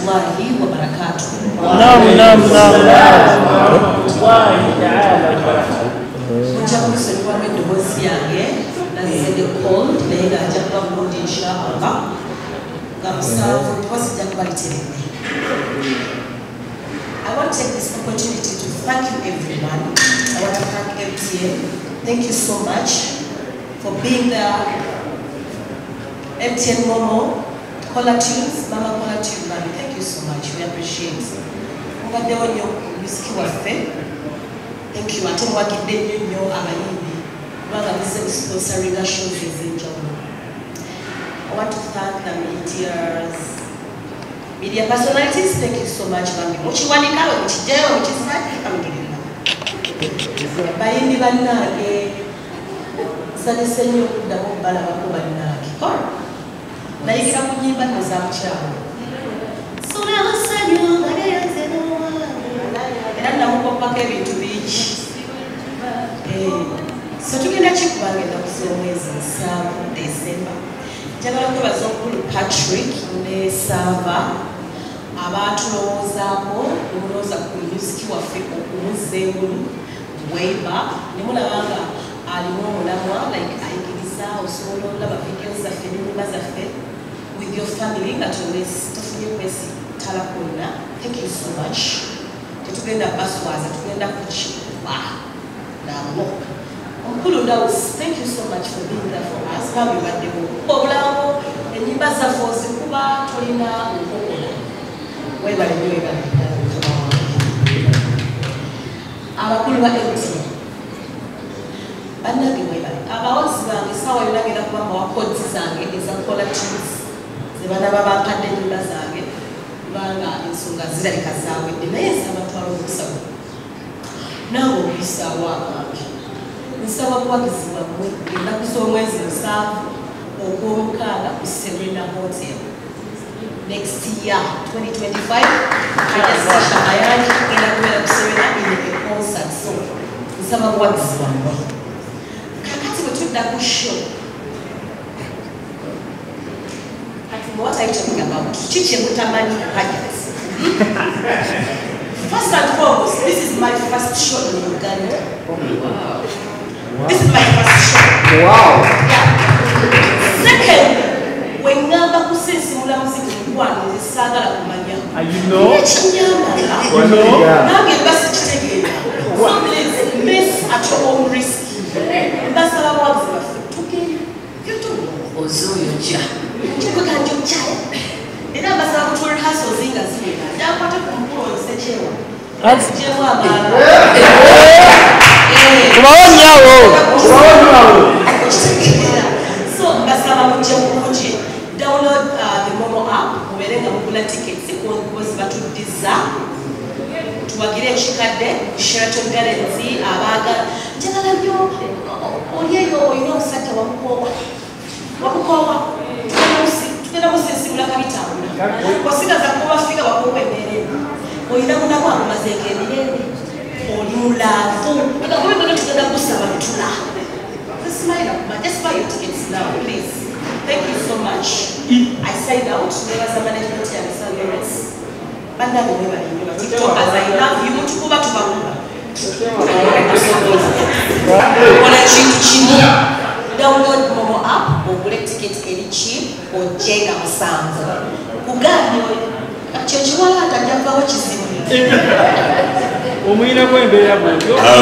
rahmatullahi wa barakatuh. Naam. Mjabuzi kwa mdogozi yange na zile cold lega jamba mudi inshallah. Gamsafu twasija kubalitele. I want to take this opportunity to thank you everyone. I want to thank MTN. Thank you so much for being there. MTN Momo, Kola Tunes, Mama Kola Tunes, Mami, thank you so much. We appreciate it. Thank you. I tell you what, you know, rather than sponsoring our shows in Zimbabwe. I want to thank the media personalities. Thank you so much, Mami. What you want to know, what you do, what you say, I'm getting it. By the Banage, Sanisenyo, the Bala Banage. Like some people was out child. So now, Samuel, I don't know what to beach. So to get a check bag in the December. General was on Patrick, ne Sava, about Rosamo, Rosa Kuyuski of Zemu, way back, Nimulanga, Alimola, like I give or solo, love videos of Fenimas with your family that always Stephanie Messi, Talakuna. Thank you so much. To get a bus was to end up with now look. Thank you so much for being there for us. Happy birthday, Oblamo, and Nibasa for Sikuba, Tolina, where are you? Our Kulva empty. Banda giweba. About Zang is how I like it up our codes Zang, it is a collections. The Banaba Pande Bazage, Banga in Sunga Zerikaza with the name of Toro. Now we saw what. Sawa kwa kisiwa mwe na kusomwezi msafu okumukala Serena Hotel next year 2025 hajasasha ayani ila kwenda Serena ile concert so sawa kwa kisiwa mwe kakati wetuda kusho what are you talking about chiche mutamani hajats first and foremost this is my first show in Uganda. Wow. This is my first show. Wow. Yeah. Second, when Namba Kusin Simula music one is Saga Kumanya. You know? Now get best to take it. So please, miss at your own risk. That's our words. Okay. You don't know. Ozo Yoja. You can't do child. The numbers are to rehearsal singers. Now, what a composer said, that's so download the Momo app, where the tickets was about to design to a great Chicago, Sheraton Galaxy, Abaga, General, you know, set of Wakowa, together with similar capital. Consider the poor figure of open. Oina kwa mazekeni olula but we're going to get a kusaba tula just smile up but just buy your tickets now please. Thank you so much. I signed out there was a management here in San Lorenz banda wewe ni TikTok as I love you tukuba tubakuba ona chini download Momo app ogule ticket eri cheap ojenga musanze kugani Chechiwala atajava wachizimu. Omwina kwembeera bw'otyo.